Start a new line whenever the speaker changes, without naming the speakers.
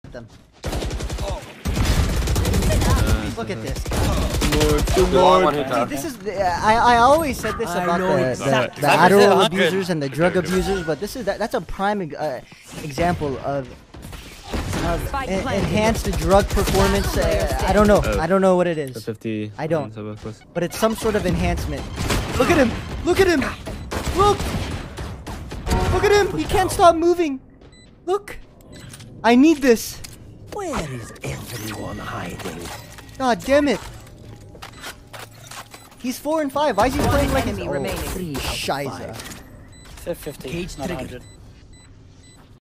them. Look at this.
Two more.
See, this is I always said this about the Adderall abusers and the drug abusers, but that's a prime example of enhanced drug performance. I don't know. I don't know what it is.
50.
I don't. But it's some sort of enhancement. Look at him. Look at him. Look. Look at him. He can't stop moving. Look. I need this.
Where is everyone hiding?
God damn it. He's 4 and 5. Why is he playing like an
enemy remaining.
Shiza.
50.
Cage
Not
triggered.
100.